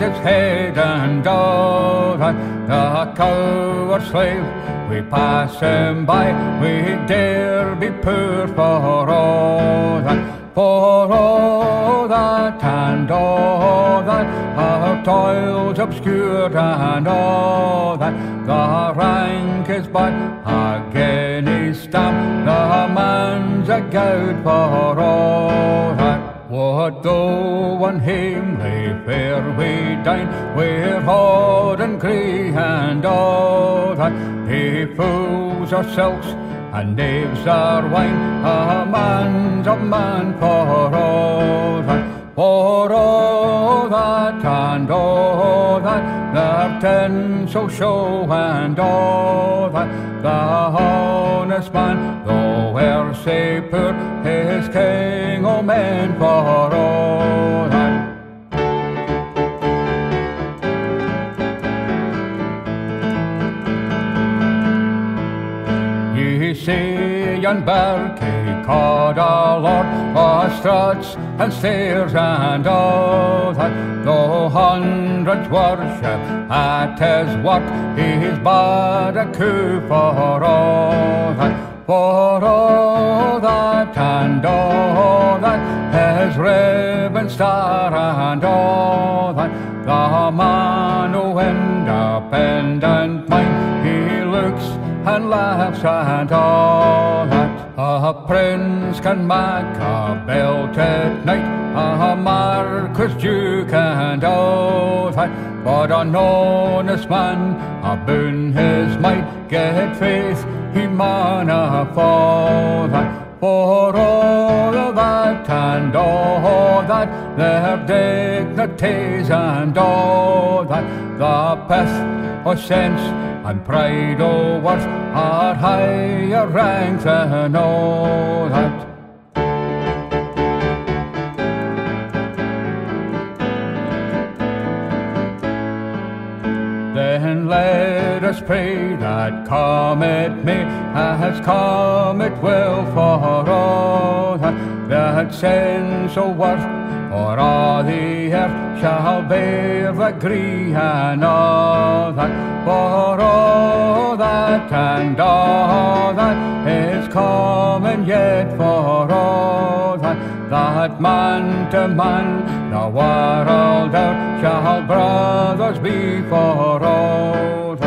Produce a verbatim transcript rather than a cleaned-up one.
his head, and all that the coward slave, we pass him by, we dare be poor for all that. For all that and all that, our toils obscured and all that, the rank is but a guinea stamp, the man's a gowd for all that. What though on hamely fare we dine, we're hod and grey and all that, he fools our silks and knaves our wine, a man's a man for all that. For all that and all that, their tinsel show and all that, the honest man, though e'er say poor, is king o' men for all that. Ye see yon barky cod a lord, o' struts and stairs and all that, though hundreds worship at his work, he's but a coup for all that. For all that and all that, his ribbon star and all that, the man o' independent mind, he looks and laughs and all that. A prince can make a belted knight, a marquis, duke and all that, but an honest man, aboon his might, get faith he mauna fall that. For all that and all that, their dignities and all that, the pith o' sense and pride o' worth are higher rank than all that. Then let us pray that come it may, as come it will, for all that, that sense o' worth or all the earth shall bear the gree and all that. For all that and all that is coming yet, for all that, that man to man the world out shall brothers be, for all